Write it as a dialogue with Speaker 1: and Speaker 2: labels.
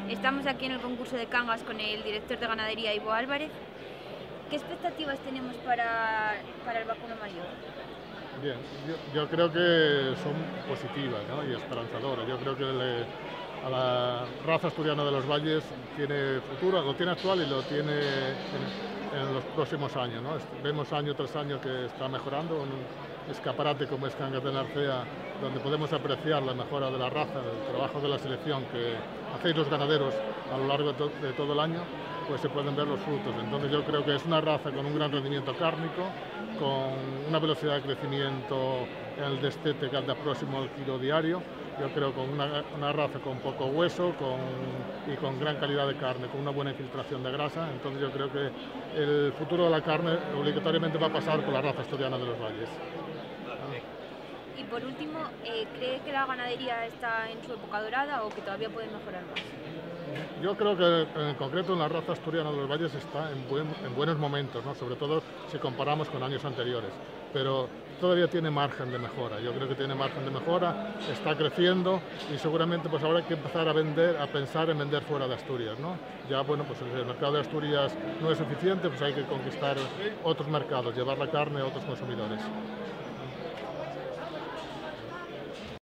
Speaker 1: Estamos aquí en el concurso de Cangas con el director de ganadería, Ivo Álvarez. ¿Qué expectativas tenemos para el vacuno mayor?
Speaker 2: Bien, yo creo que son positivas, ¿no? Y esperanzadoras. Yo creo que a la raza asturiana de los valles tiene futuro, lo tiene actual y lo tiene en los próximos años, ¿no? Vemos año tras año que está mejorando. Un escaparate como es Cangas de Narcea, donde podemos apreciar la mejora de la raza, el trabajo de la selección que hacéis los ganaderos a lo largo de todo el año, pues se pueden ver los frutos. Entonces yo creo que es una raza con un gran rendimiento cárnico, con una velocidad de crecimiento en el destete que anda próximo al kilo diario. Yo creo con una raza con poco hueso y con gran calidad de carne, con una buena infiltración de grasa. Entonces yo creo que el futuro de la carne obligatoriamente va a pasar por la raza asturiana de los valles.
Speaker 1: Y por último, ¿cree que la ganadería está en su época dorada o que todavía puede mejorar más?
Speaker 2: Yo creo que en concreto en la raza asturiana de los valles está en buenos momentos, ¿no? Sobre todo si comparamos con años anteriores, pero todavía tiene margen de mejora. Yo creo que tiene margen de mejora, está creciendo y seguramente pues ahora hay que empezar a pensar en vender fuera de Asturias, ¿no? Ya bueno, pues el mercado de Asturias no es suficiente, pues hay que conquistar otros mercados, llevar la carne a otros consumidores.